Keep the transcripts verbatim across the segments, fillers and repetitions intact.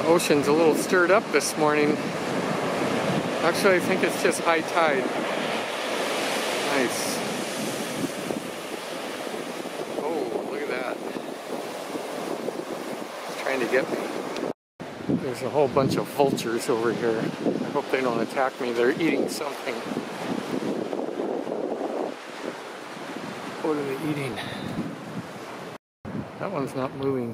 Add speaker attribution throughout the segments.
Speaker 1: Ocean's a little stirred up this morning. Actually, I think it's just high tide. Nice. Oh, look at that. It's trying to get me. There's a whole bunch of vultures over here. I hope they don't attack me. They're eating something. What are they eating? That one's not moving.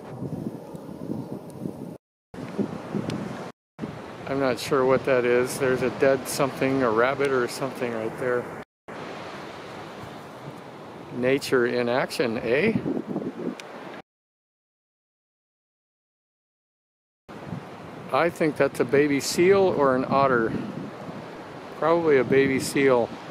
Speaker 1: I'm not sure what that is. There's a dead something, a rabbit or something right there. Nature in action, eh? I think that's a baby seal or an otter. Probably a baby seal.